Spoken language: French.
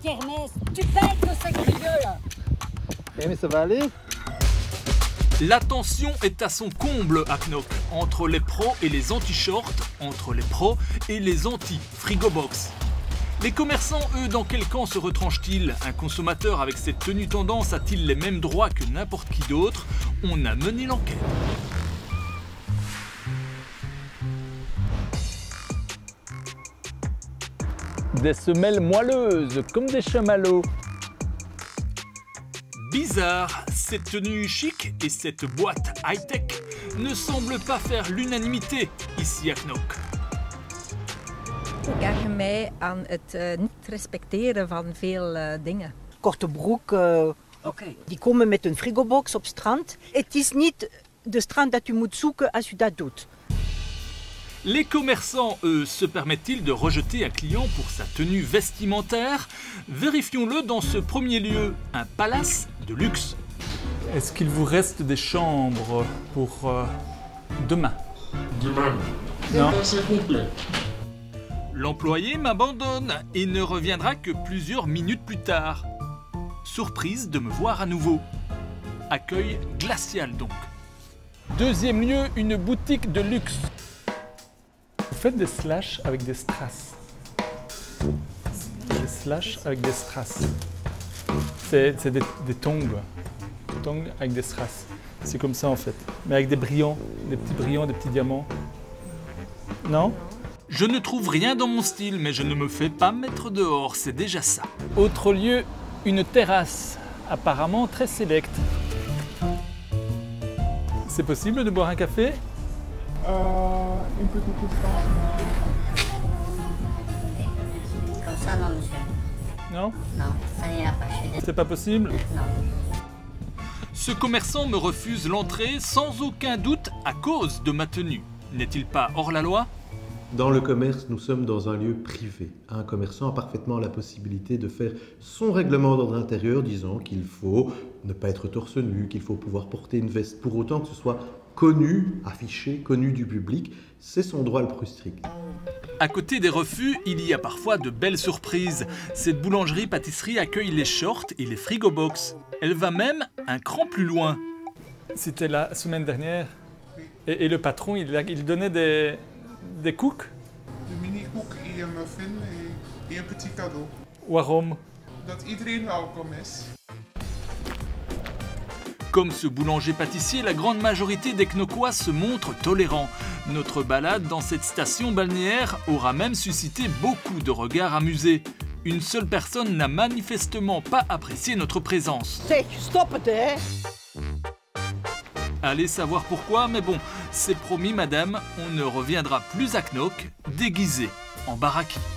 kermesse. Tu pètes le sac de gueule. Eh mais ça va aller. La tension est à son comble à Knock, entre les pros et les anti-shorts, entre les pros et les anti-frigobox. Les commerçants, eux, dans quel camp se retranchent-ils? Un consommateur avec cette tenue tendance a-t-il les mêmes droits que n'importe qui d'autre? On a mené l'enquête. Des semelles moelleuses, comme des chamallows. Bizarre, cette tenue chic et cette boîte high-tech ne semblent pas faire l'unanimité ici à Knock. Ik erger mij aan het niet respecteren van veel dingen. Korte broek, die komen met een frigobox op strand. Het is niet de strand dat u moet zoeken als u dat doet. Les commerçants, eux, se permettent-ils de rejeter un client pour sa tenue vestimentaire? Vérifions-le dans ce premier lieu, un palace de luxe. Est-ce qu'il vous reste des chambres pour demain? Demain. Non. C'est complet. L'employé m'abandonne et ne reviendra que plusieurs minutes plus tard. Surprise de me voir à nouveau. Accueil glacial donc. Deuxième lieu, une boutique de luxe. Vous faites des slashes avec des strass. Des slashes avec des strass. C'est des tongs. Tongs avec des strass. C'est comme ça en fait. Mais avec des brillants, des petits diamants. Non? Je ne trouve rien dans mon style, mais je ne me fais pas mettre dehors, c'est déjà ça. Autre lieu, une terrasse. Apparemment très sélecte. C'est possible de boire un café? Une petite question. Comme ça, non, monsieur. Non? Non, ça n'ira pas, je suis désolé. C'est pas possible? Non. Ce commerçant me refuse l'entrée sans aucun doute à cause de ma tenue. N'est-il pas hors la loi? Dans le commerce, nous sommes dans un lieu privé. Un commerçant a parfaitement la possibilité de faire son règlement d'ordre intérieur disant qu'il faut ne pas être torse nu, qu'il faut pouvoir porter une veste pour autant que ce soit connu, affiché, connu du public. C'est son droit le plus strict. À côté des refus, il y a parfois de belles surprises. Cette boulangerie-pâtisserie accueille les shorts et les frigobox. Elle va même un cran plus loin. C'était la semaine dernière. Et le patron, il donnait des cooks? De mini-koek en een muffin en een petit cadeau. Waarom? Dat iedereen welkom is. Comme ce boulanger-pâtissier, la grande majorité des Knockois se montrent tolérants. Notre balade dans cette station balnéaire aura même suscité beaucoup de regards amusés. Une seule personne n'a manifestement pas apprécié notre présence. Zeg, stop het hè! Allez savoir pourquoi, mais bon, c'est promis madame, on ne reviendra plus à Knock déguisé en baraki.